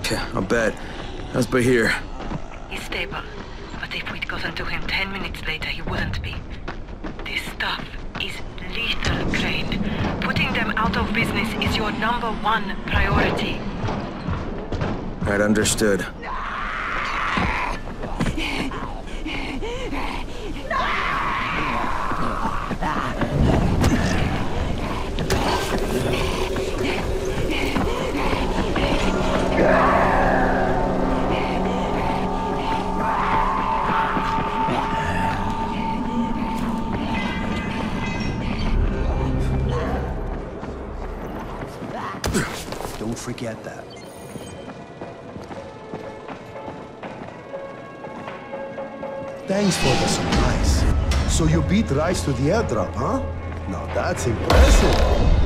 Okay, I'll bet. How's Bahir? He's stable, but if we'd gotten to him 10 minutes later, he wouldn't be. This stuff is lethal, Crane. Putting them out of business is your #1 priority. Right, understood. Don't forget that. Thanks for the surprise. So you beat Rice to the airdrop, huh? Now that's impressive.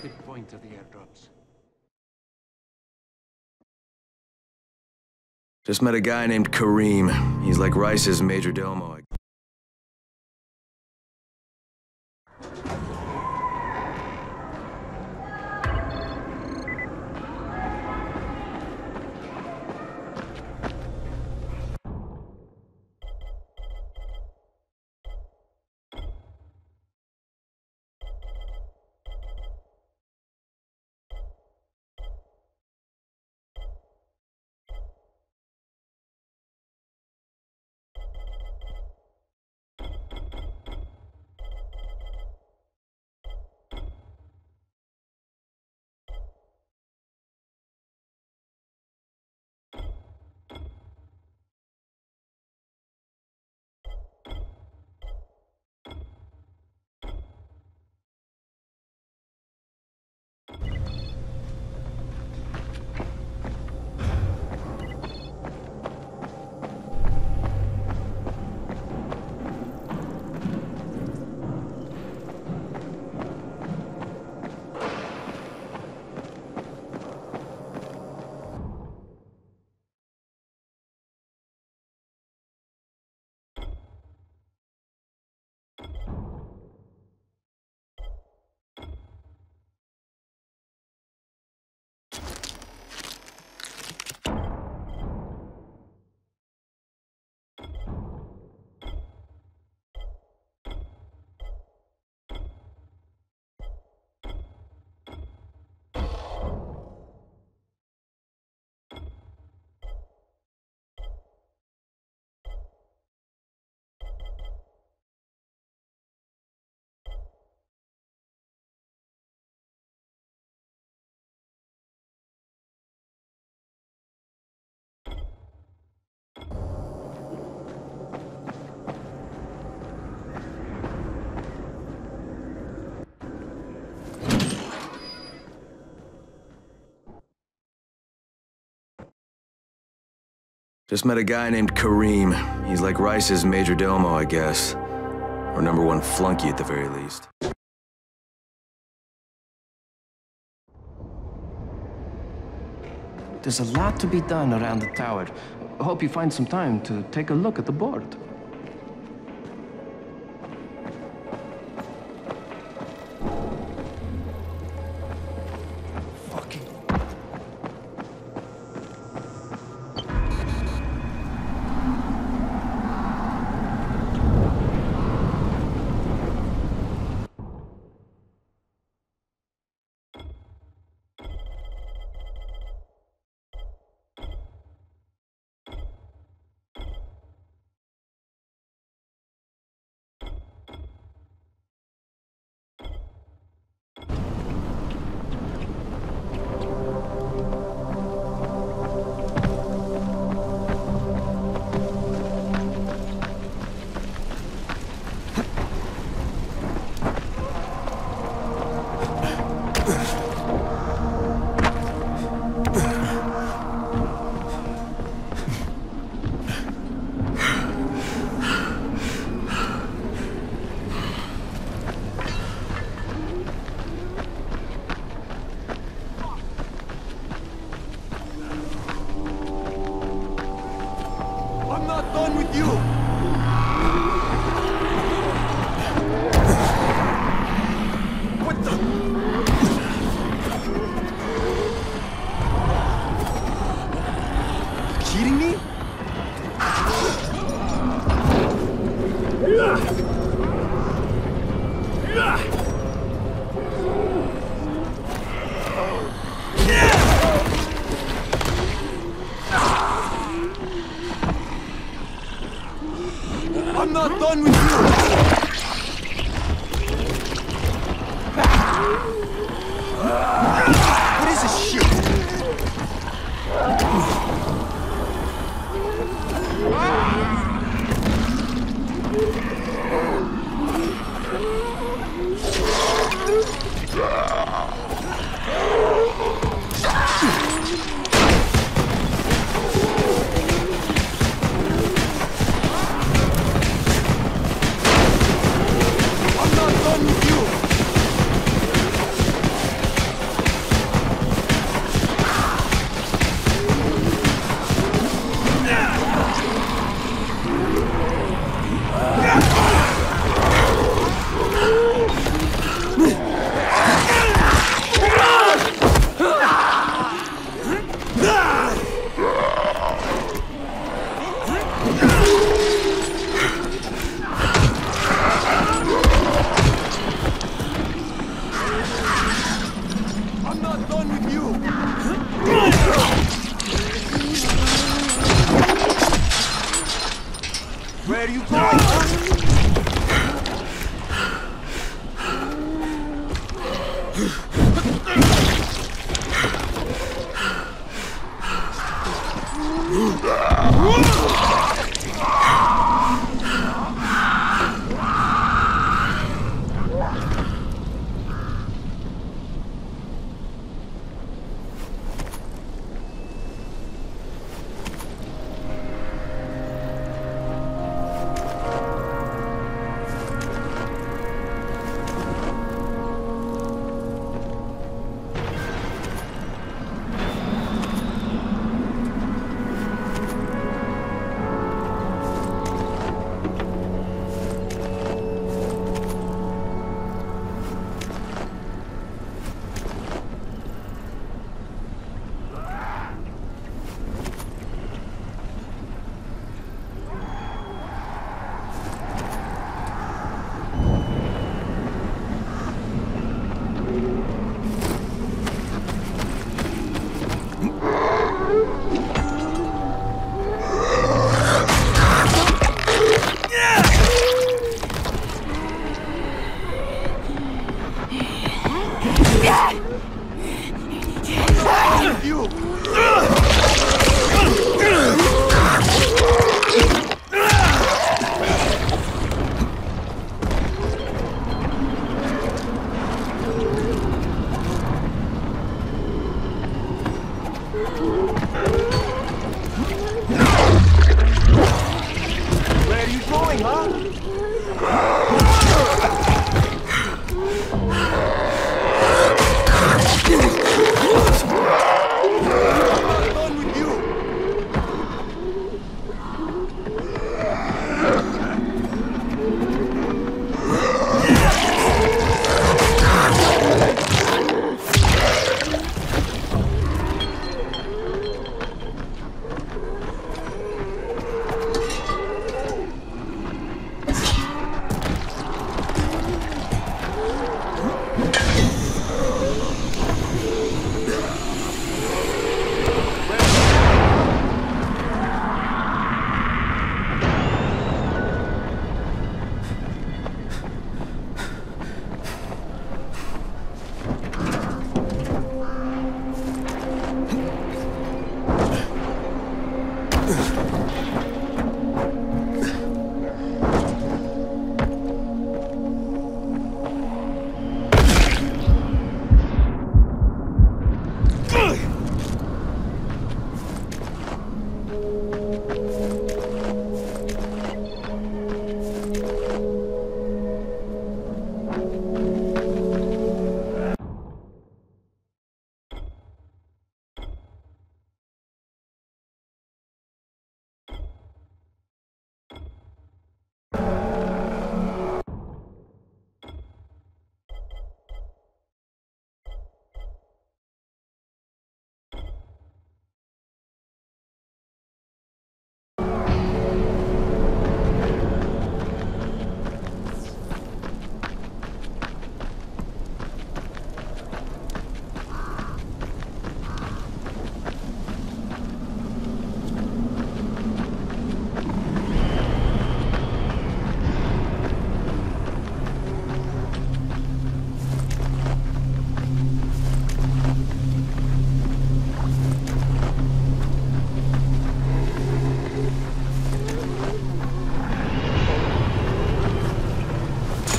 specific point of the airdrops? Just met a guy named Kareem. He's like Rice's major domo. Just met a guy named Kareem. He's like Rice's major domo, I guess. Or #1 flunky at the very least. There's a lot to be done around the tower. I hope you find some time to take a look at the board.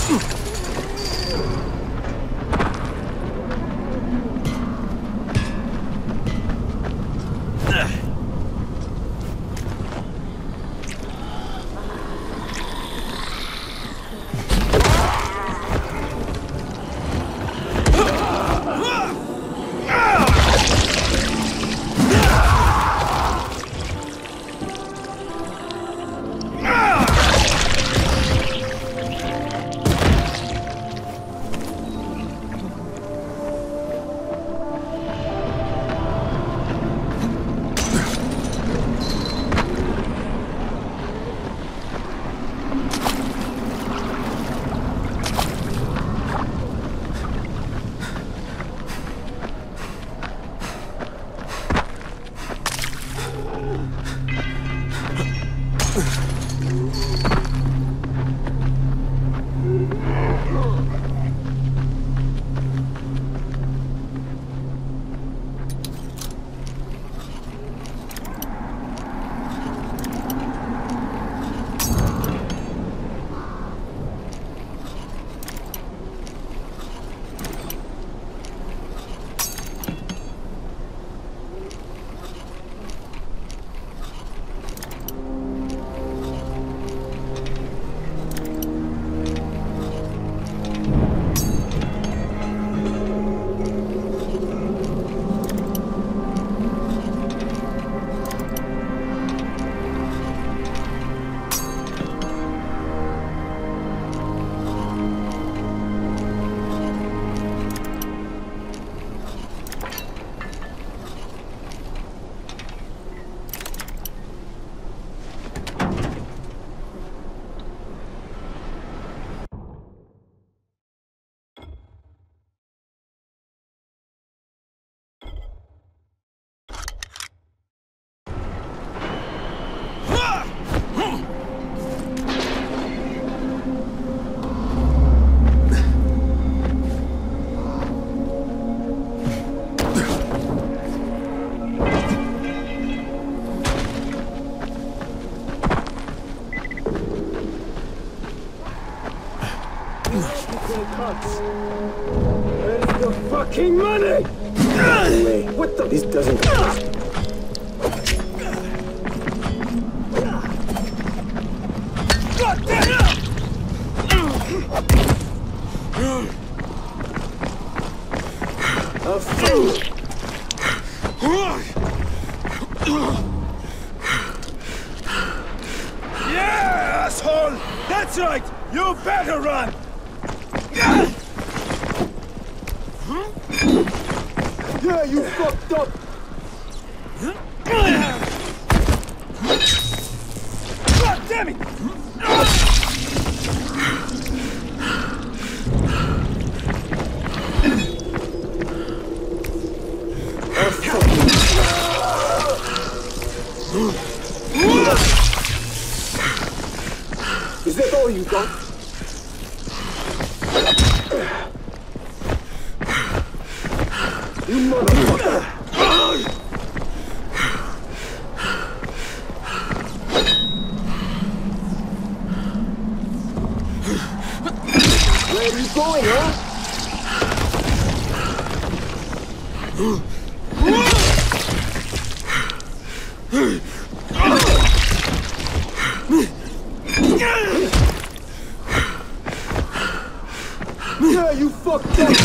Where's the fucking money? Wait, what the? This doesn't. God damn! A fool! Yeah, asshole! That's right! You better run! Yeah, you fucked up! God damn it! Is that all you got? You motherfucker! Where are you going, huh? Yeah, you fucked up!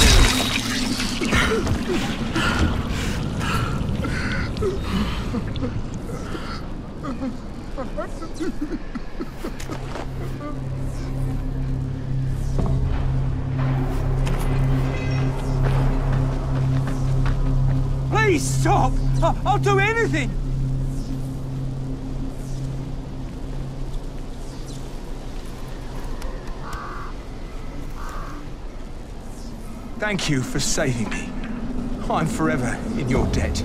Please stop! I'll do anything! Thank you for saving me. I'm forever in your debt.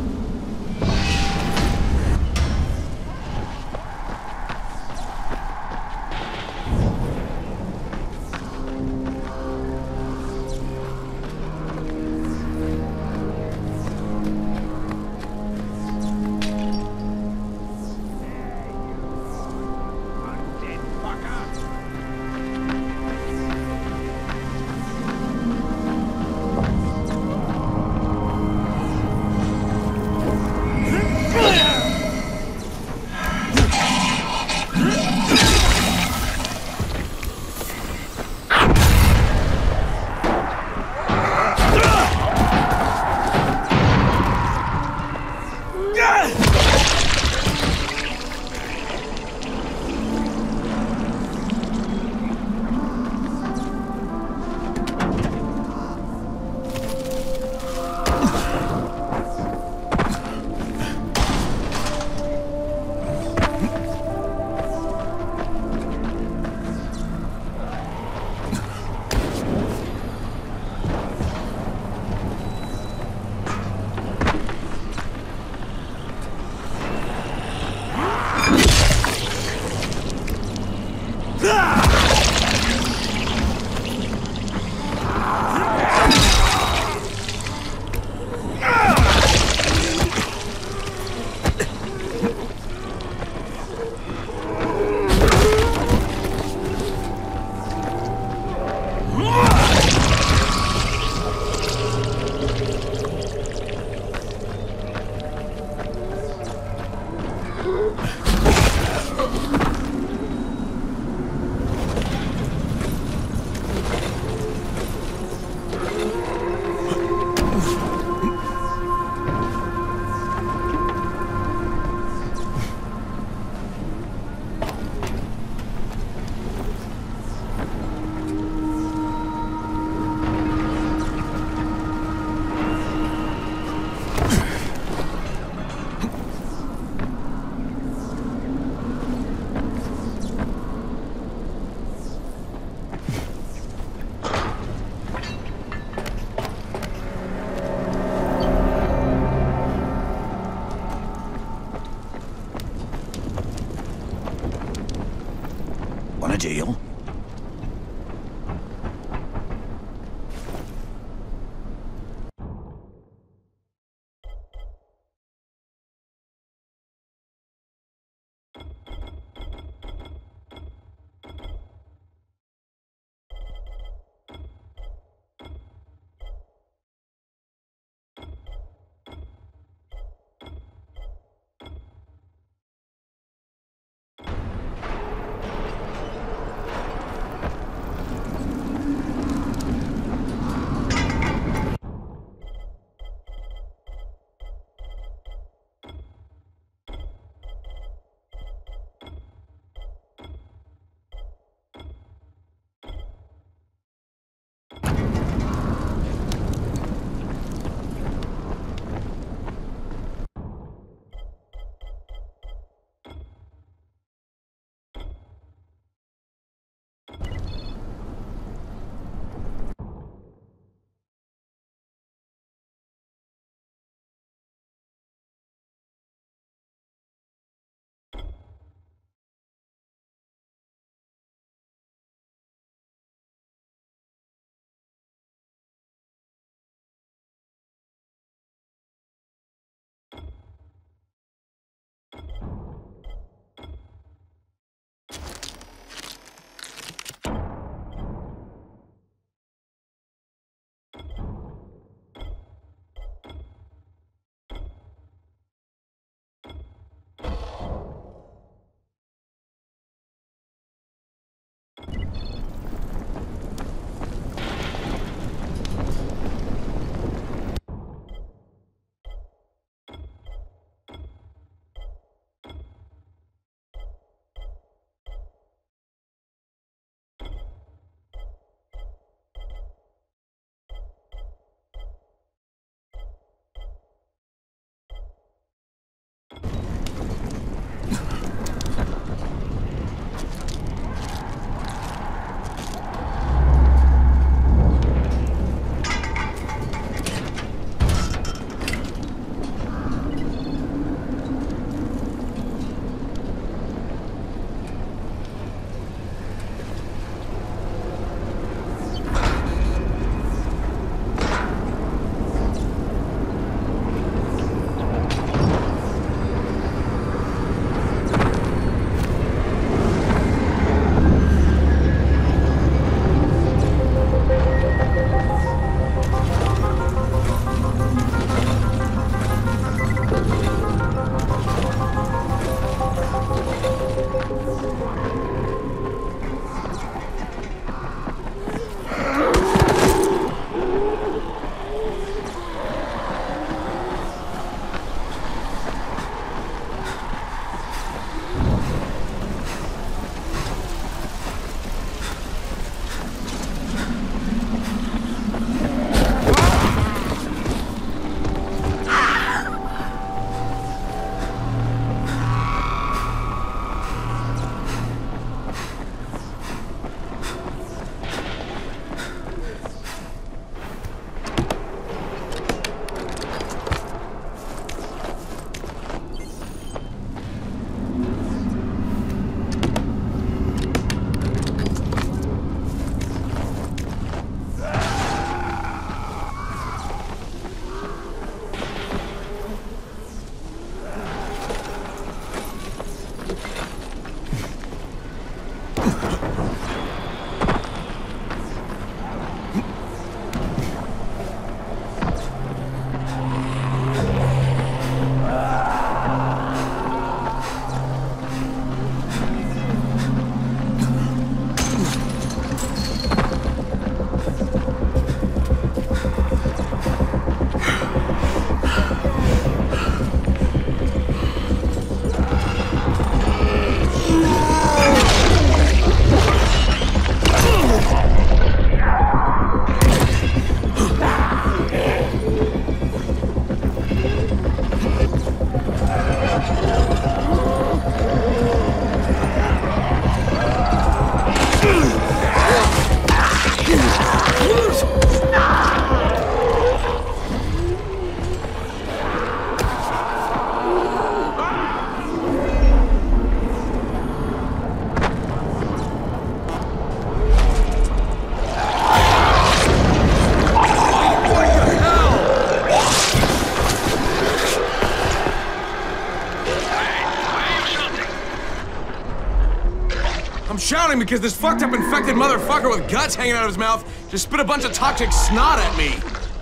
running because this fucked up infected motherfucker with guts hanging out of his mouth just spit a bunch of toxic snot at me.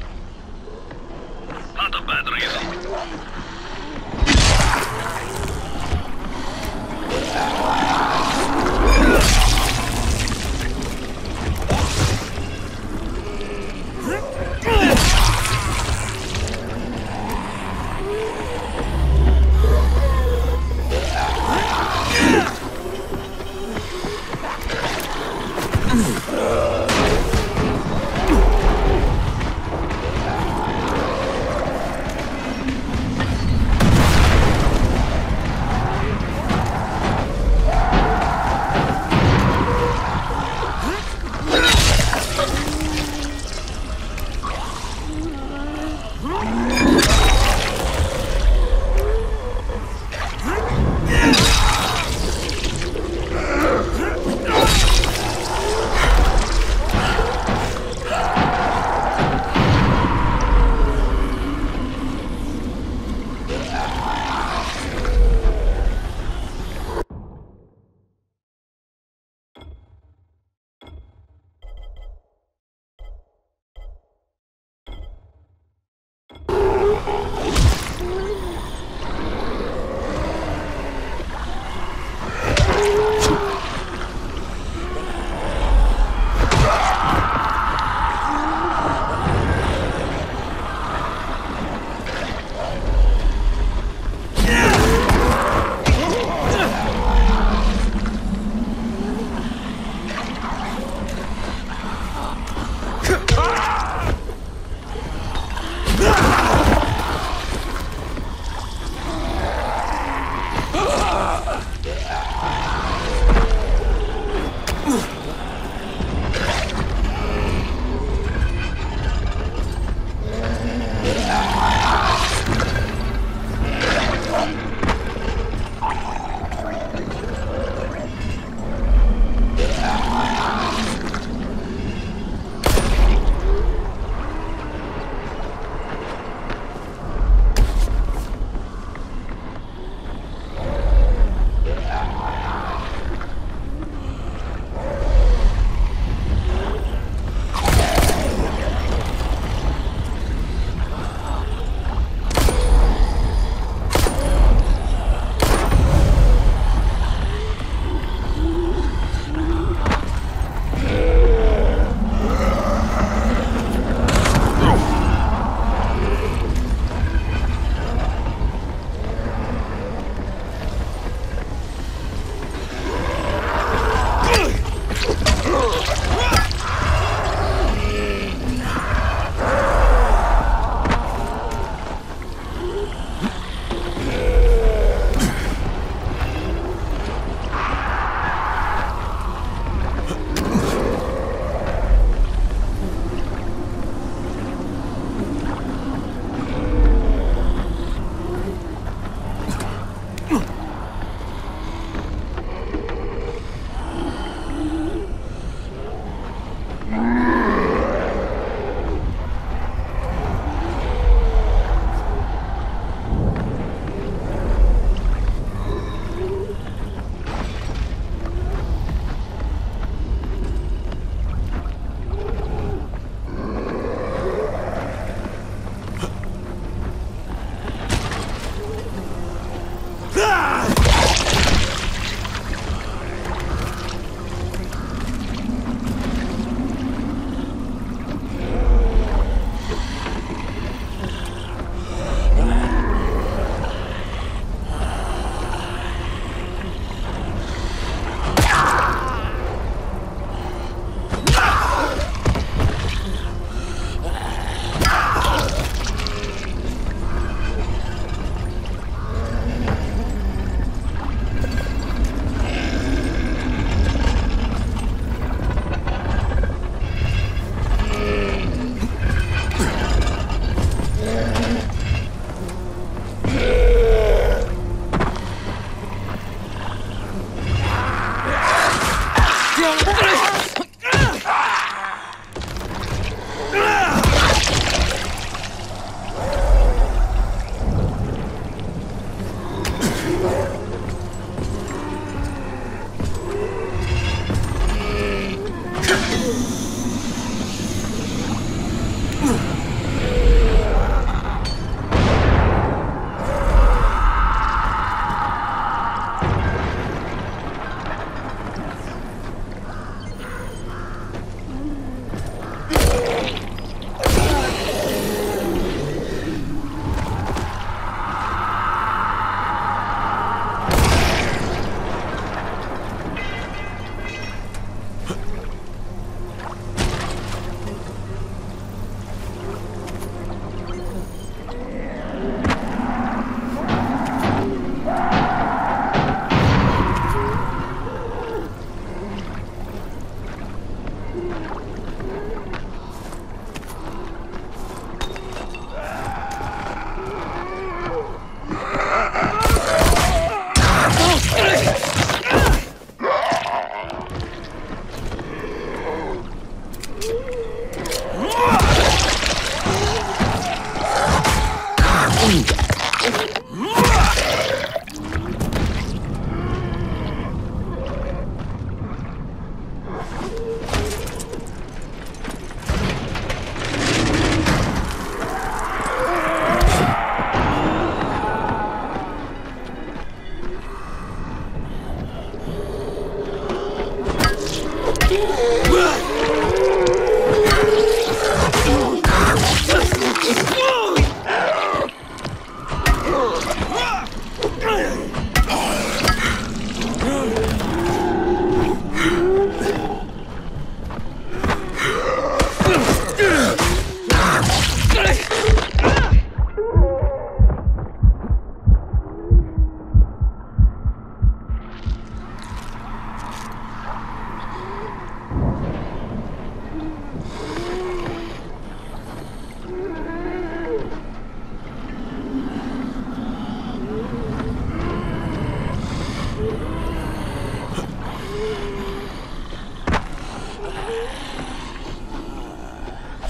Not a bad reason.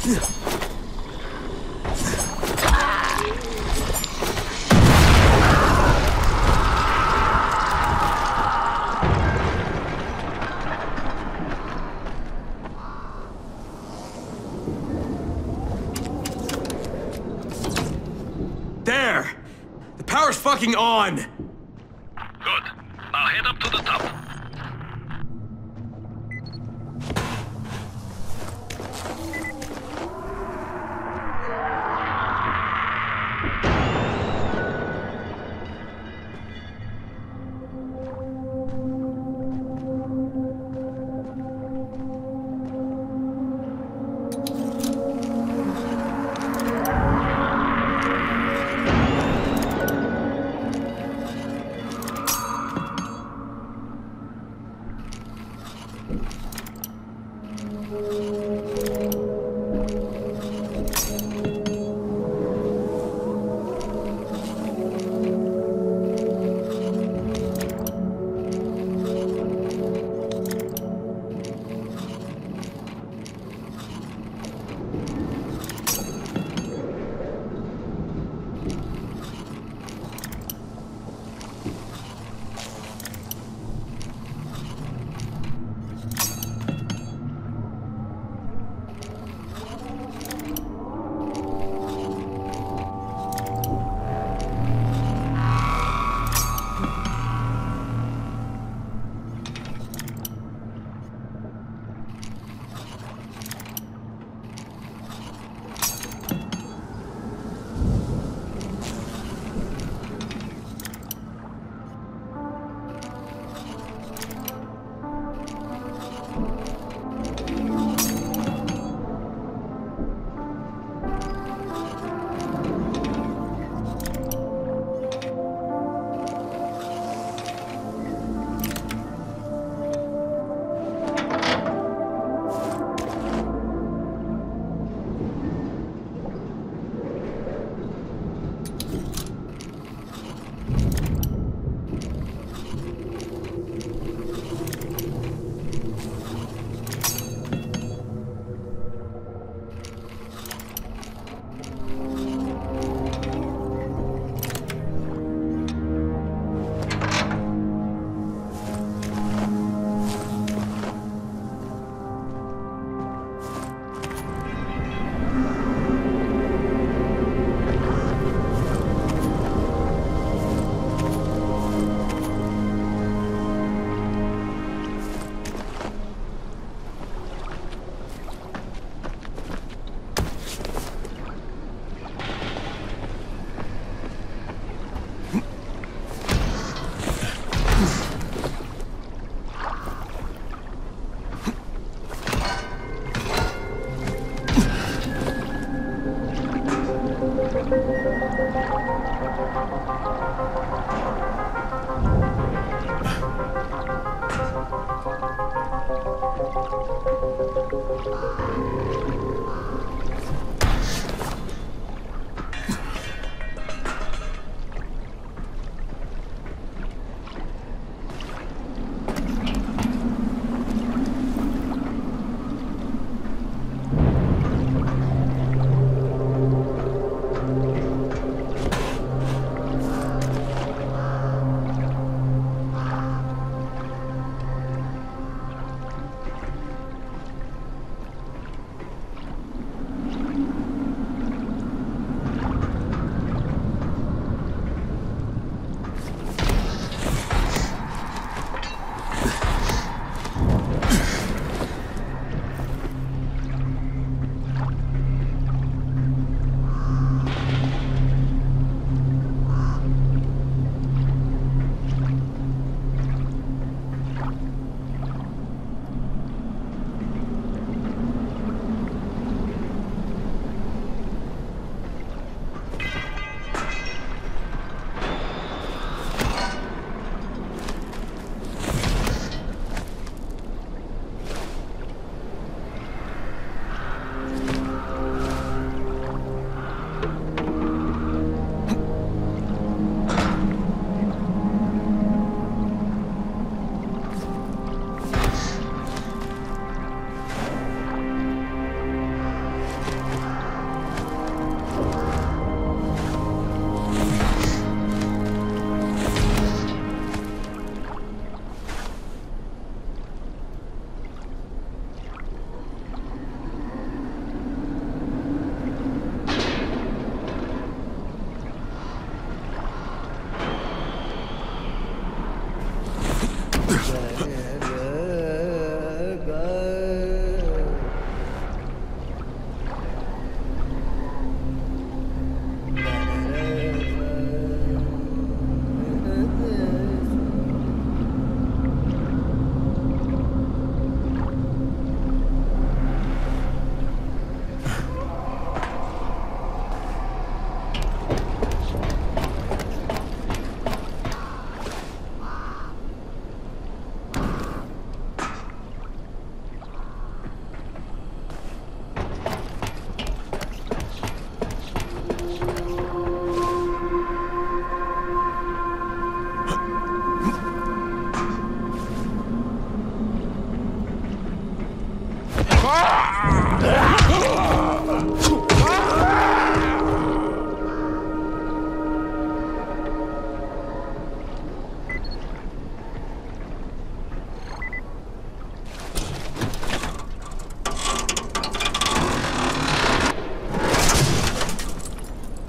There! The power's fucking on! Good. Now head up to the top.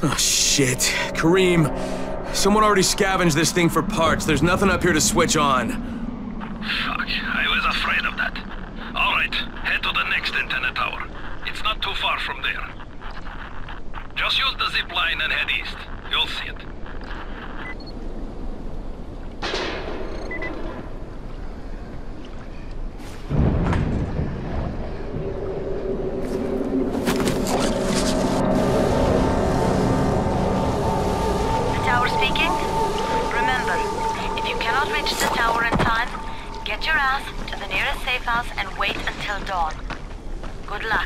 Oh, shit. Kareem, someone already scavenged this thing for parts. There's nothing up here to switch on. Fuck, I was afraid of that. All right, head to the next antenna tower. It's not too far from there. Just use the zip line and head east. You'll see it. Get your ass to the nearest safe house and wait until dawn. Good luck.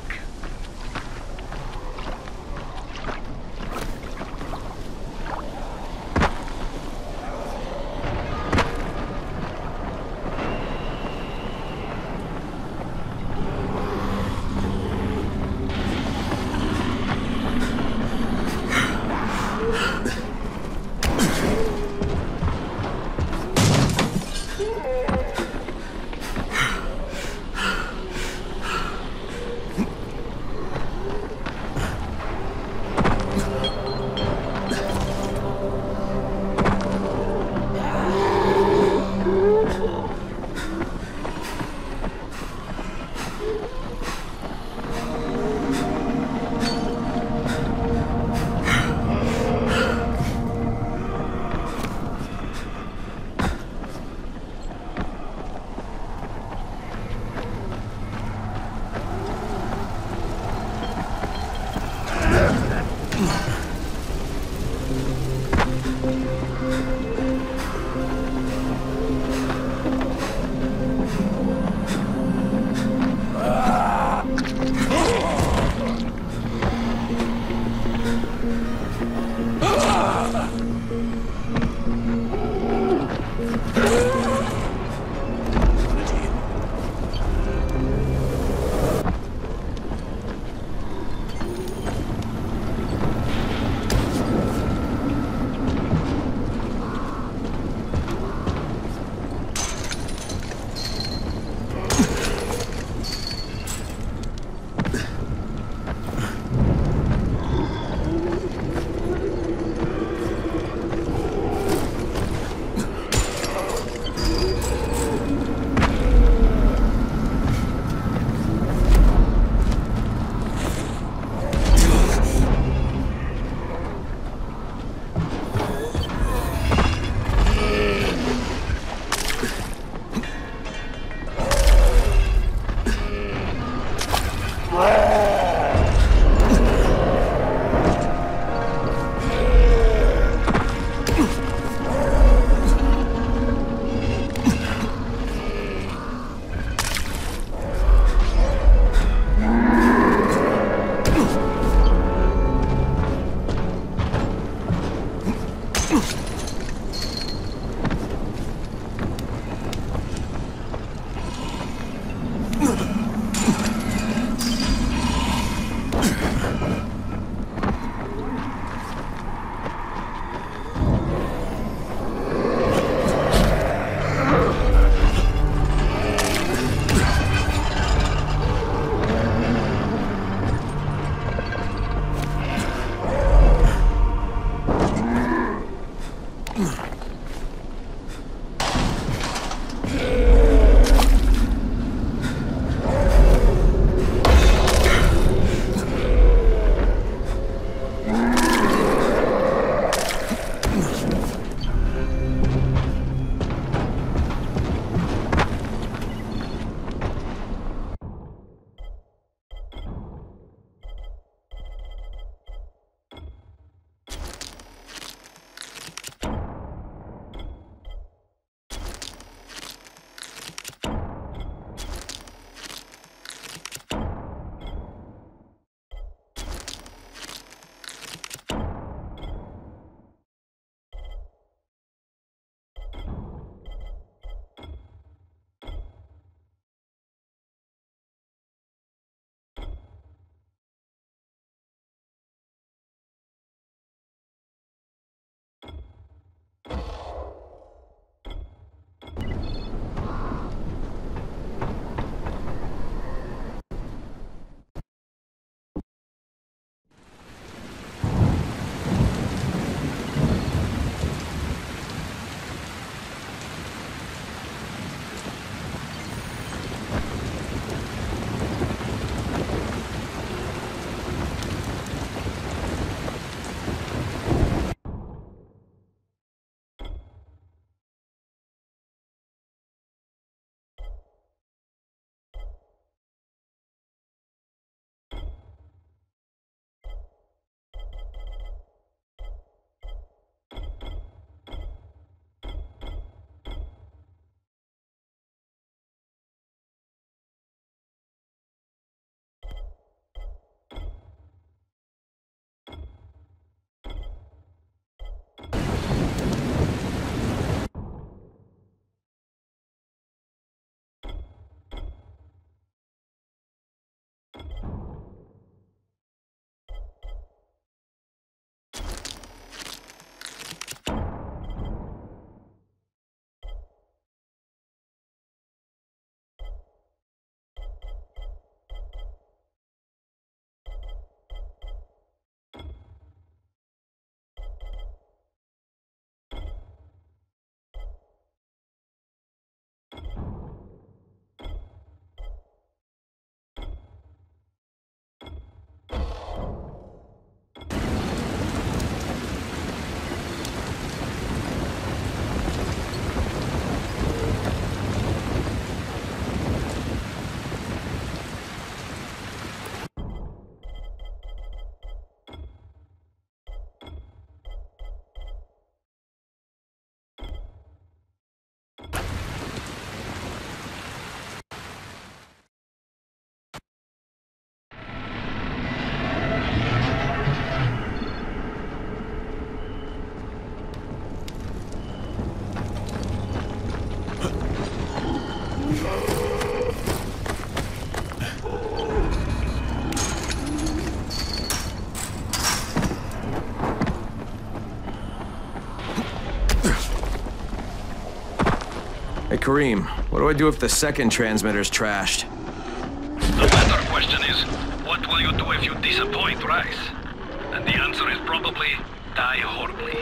Karim, what do I do if the second transmitter's trashed? The better question is, what will you do if you disappoint Rice? And the answer is probably die horribly.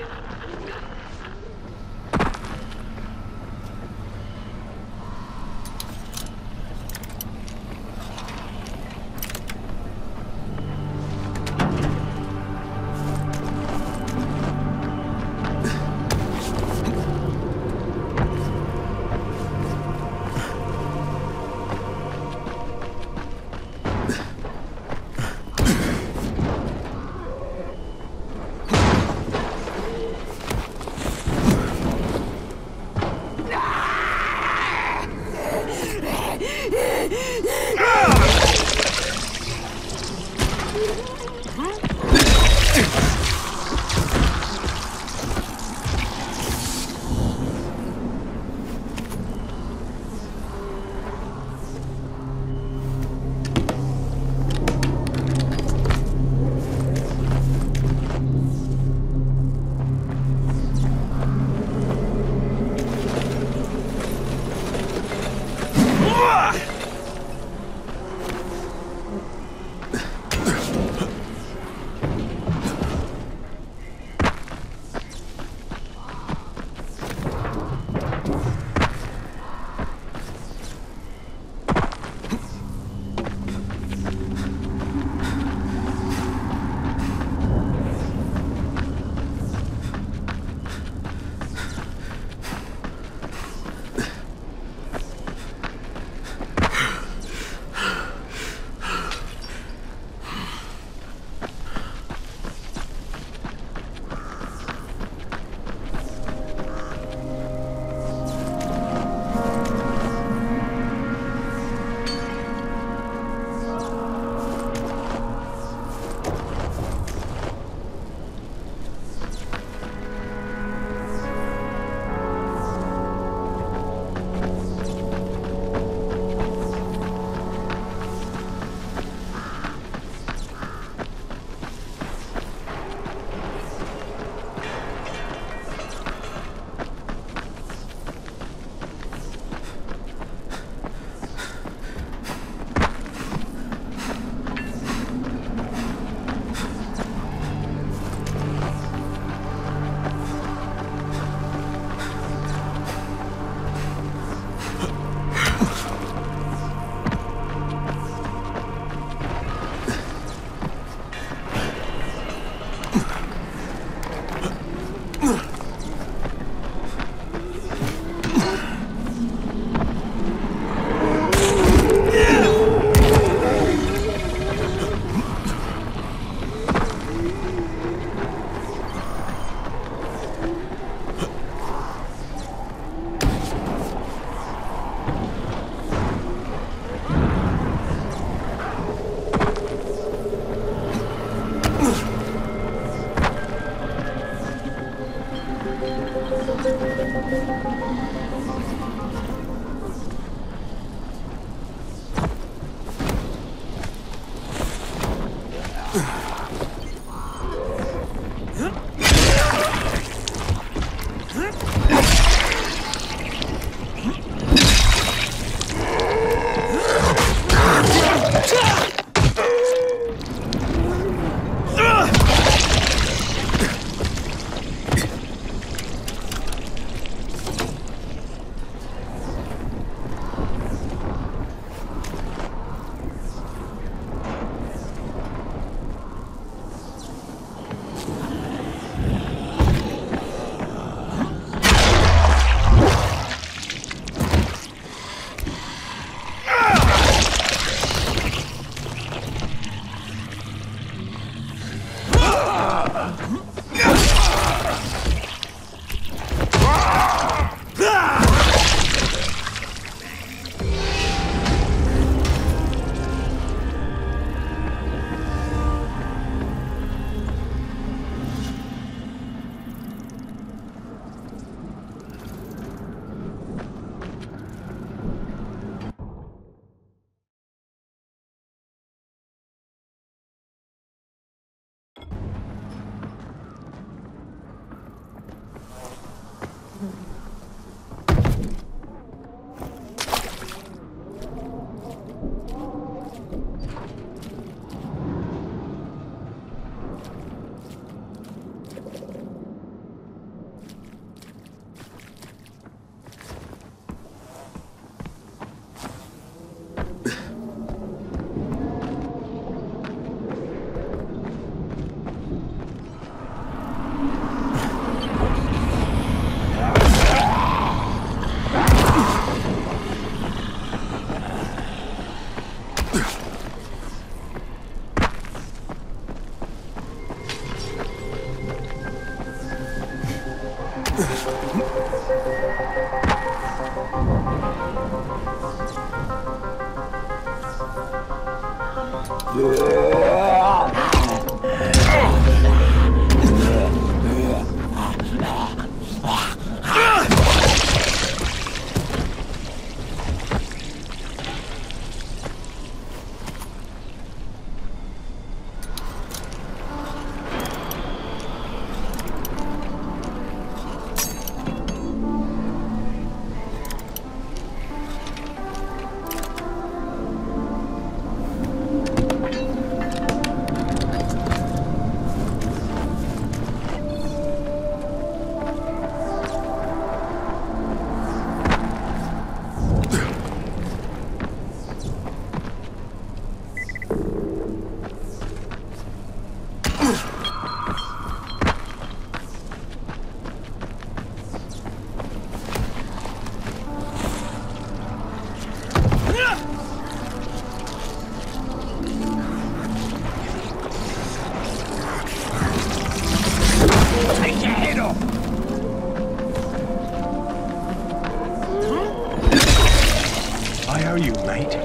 Why are you, mate?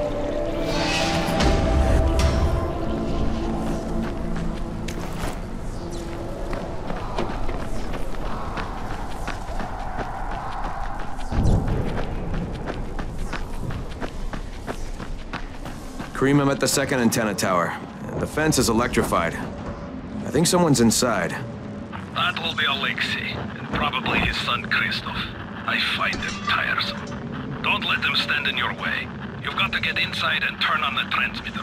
Kareem, I'm at the second antenna tower. The fence is electrified. I think someone's inside. That will be Alexei, and probably his son Christoph. I find him tiresome. Don't let them stand in your way. You've got to get inside and turn on the transmitter.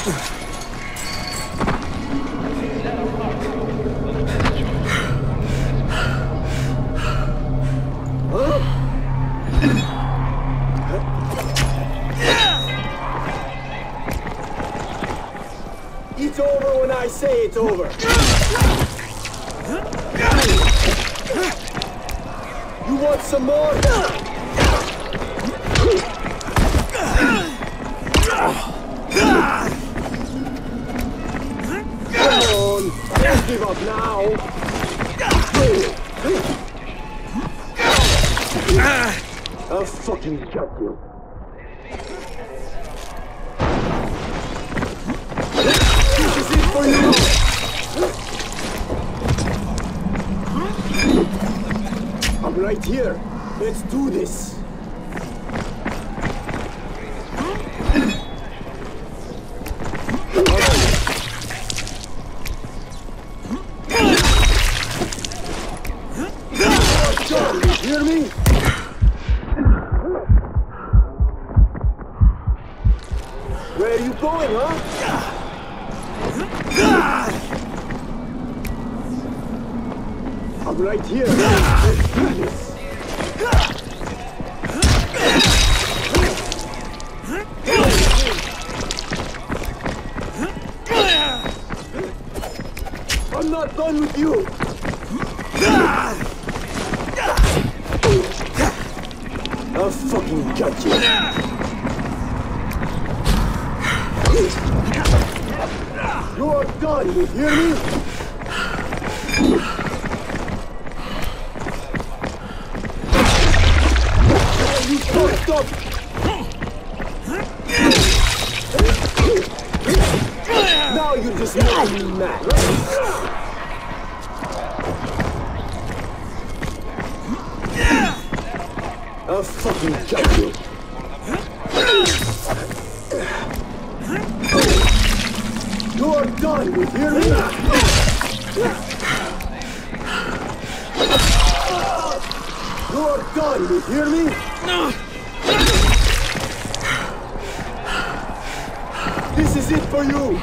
It's over when I say it's over. You want some more? Come on, don't give up now. I'll fucking cut you. This is it for you. I'm right here. Let's do this. You hear me? Where are you going, huh? I'm right here. Let's do this. I'm not done with you. I'll fucking cut you. You are done, you hear me? You fucked up! Now you're just making me mad, right? I'll fucking cut you. You are done, you hear me? You are done, you hear me? This is it for you.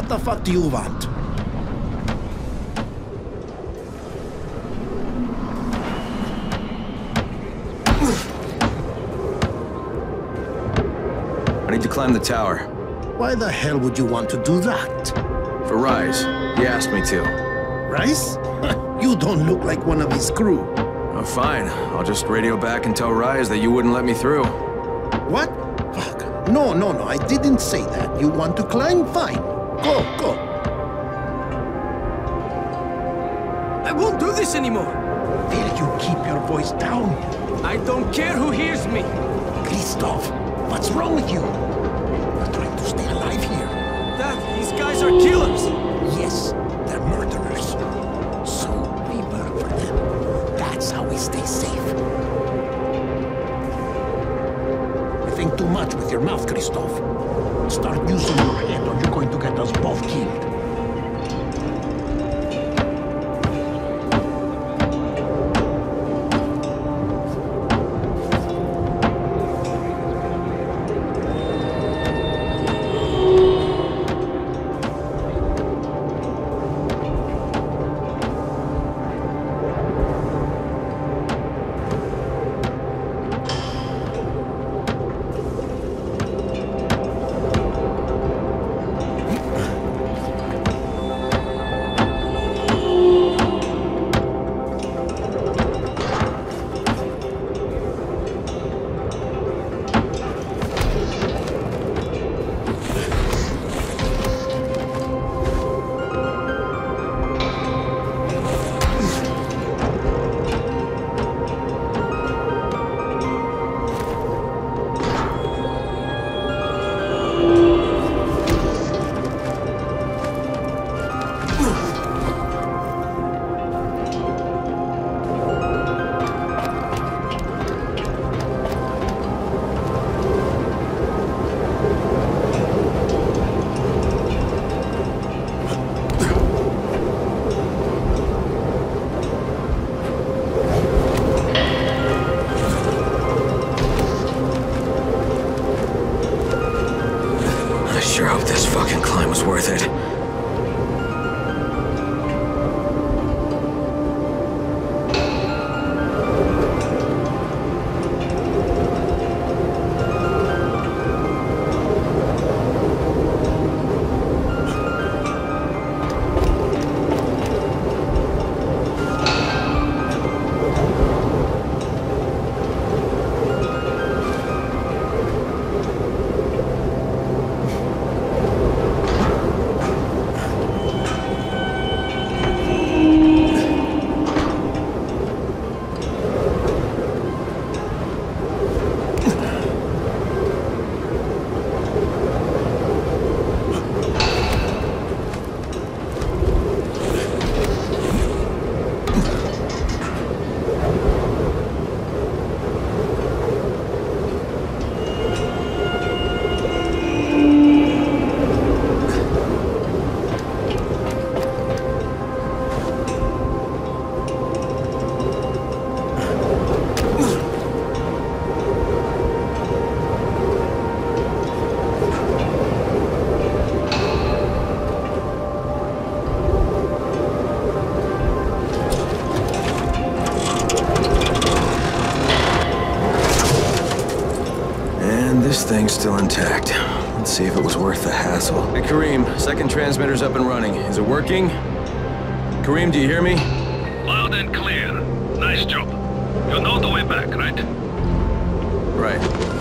What the fuck do you want? I need to climb the tower. Why the hell would you want to do that? For Rise. He asked me to. Rice? You don't look like one of his crew. Oh, fine. I'll just radio back and tell Rise that you wouldn't let me through. What? Fuck. No, I didn't say that. You want to climb? Fine. Go. I won't do this anymore. Will you keep your voice down? I don't care who hears me. Christoph, what's wrong with you? You're trying to stay alive here. Dad, these guys are killers. Yes, they're murderers. So we work for them. That's how we stay safe. You think too much with your mouth, Christoph. Start using your head or you're going to get us both killed. Worth it. This thing's still intact. Let's see if it was worth the hassle. Hey, Kareem, second transmitter's up and running. Is it working? Kareem, do you hear me? Loud and clear. Nice job. You know the way back, right? Right.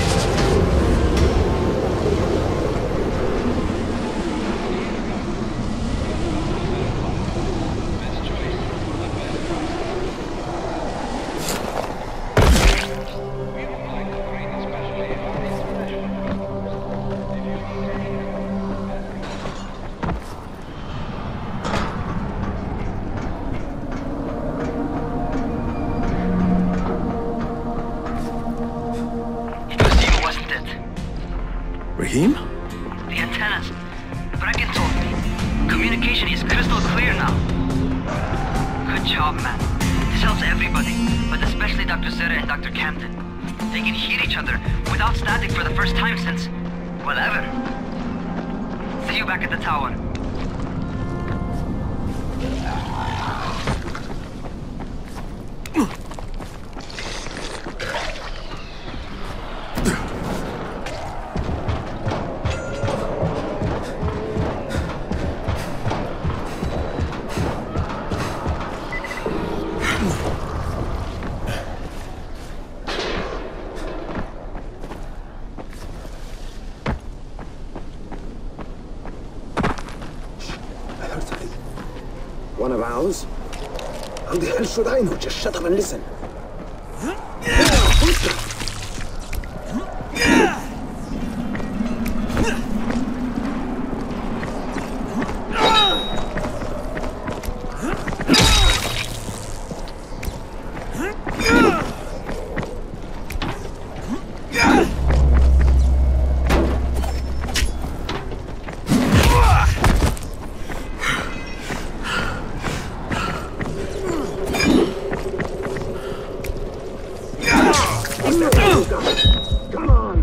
Rahim? The antennas. Brecken told me. Communication is crystal clear now. Good job, man. This helps everybody, but especially Dr. Zere and Dr. Camden. They can hear each other without static for the first time since, well, ever. They see you back at the tower. One of ours? How the hell should I know? Just shut up and listen. Come on!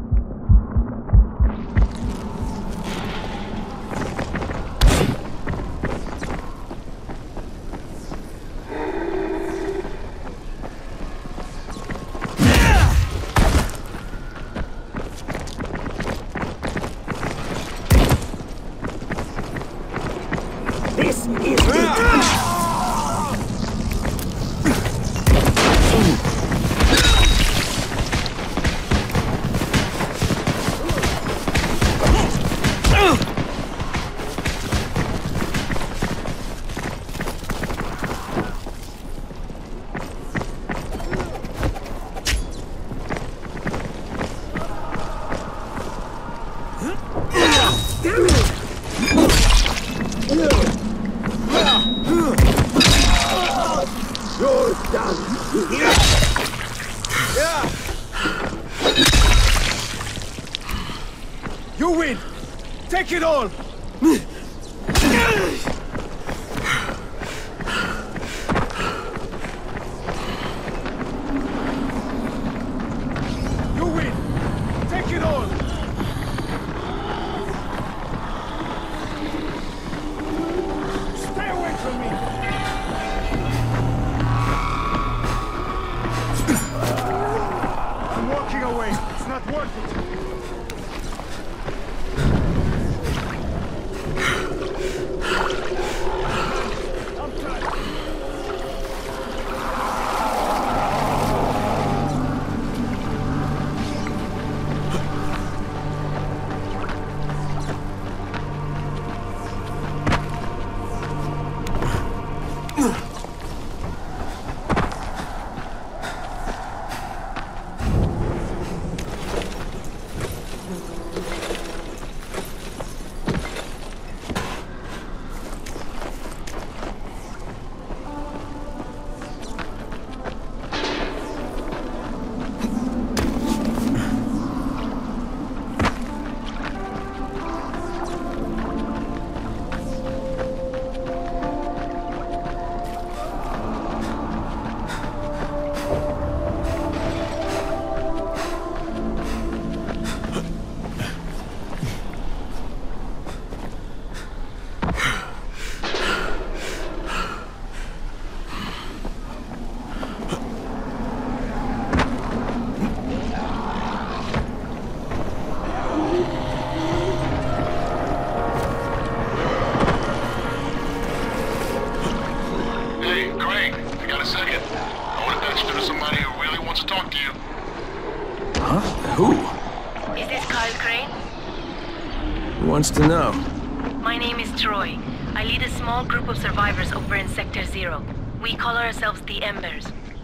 This is You're done. You win! Take it all! You win! Take it all! Stay away from me! I'm walking away. It's not worth it. Who? Is this Kyle Crane? Who wants to know? My name is Troy. I lead a small group of survivors over in Sector Zero. We call ourselves the Embers.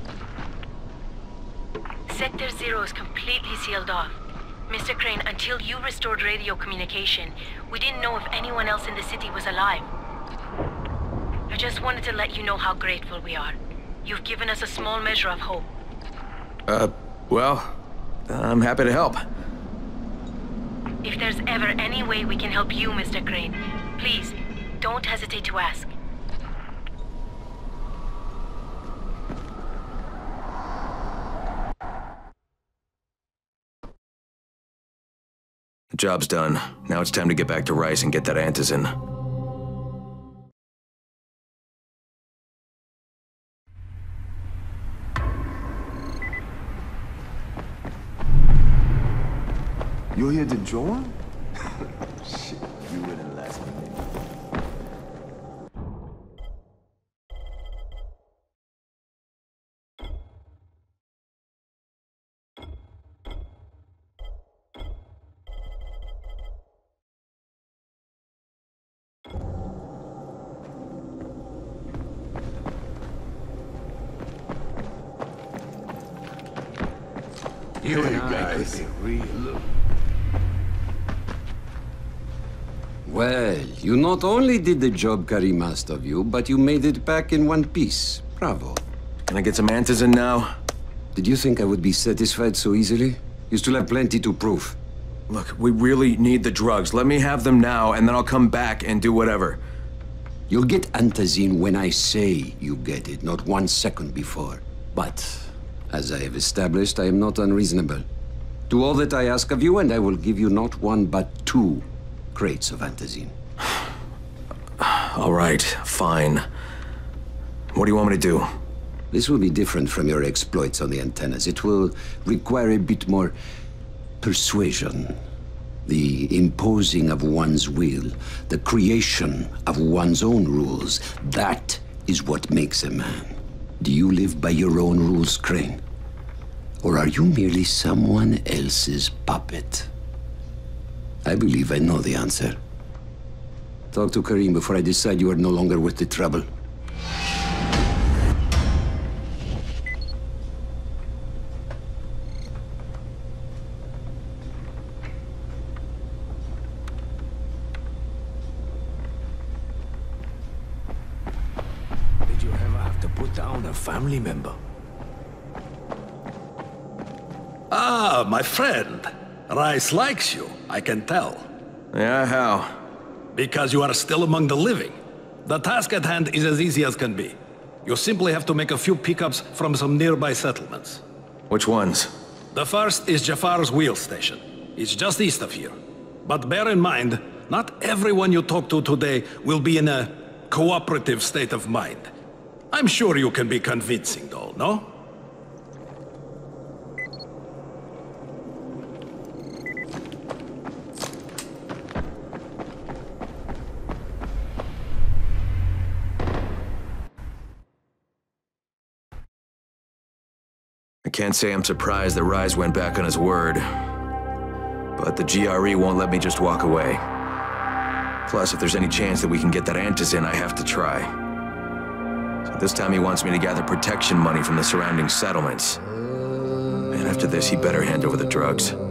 Sector Zero is completely sealed off. Mr. Crane, until you restored radio communication, we didn't know if anyone else in the city was alive. I just wanted to let you know how grateful we are. You've given us a small measure of hope. Well, I'm happy to help. If there's ever any way we can help you, Mr. Crane, please, don't hesitate to ask. The job's done. Now it's time to get back to Rice and get that antizin. You're here to join? Shit, you wouldn't last minute. You and I could be real. Well, you not only did the job Karim asked of you, but you made it back in one piece. Bravo. Can I get some antizin now? Did you think I would be satisfied so easily? You still have plenty to prove. Look, we really need the drugs. Let me have them now, and then I'll come back and do whatever. You'll get antizin when I say you get it, not 1 second before. But, as I have established, I am not unreasonable. Do all that I ask of you, and I will give you not 1, but 2 crates of antizin. All right, fine. What do you want me to do? This will be different from your exploits on the antennas. It will require a bit more persuasion. The imposing of one's will, the creation of one's own rules. That is what makes a man. Do you live by your own rules, Crane? Or are you merely someone else's puppet? I believe I know the answer. Talk to Karim before I decide you are no longer worth the trouble. Did you ever have to put down a family member? Ah, my friend. Rice likes you, I can tell. Yeah, how? Because you are still among the living. The task at hand is as easy as can be. You simply have to make a few pickups from some nearby settlements. Which ones? The first is Jafar's wheel station. It's just east of here. But bear in mind, not everyone you talk to today will be in a cooperative state of mind. I'm sure you can be convincing, though, no? I can't say I'm surprised that Rise went back on his word. But the GRE won't let me just walk away. Plus, if there's any chance that we can get that antizin, I have to try. So this time he wants me to gather protection money from the surrounding settlements. And after this, he better hand over the drugs.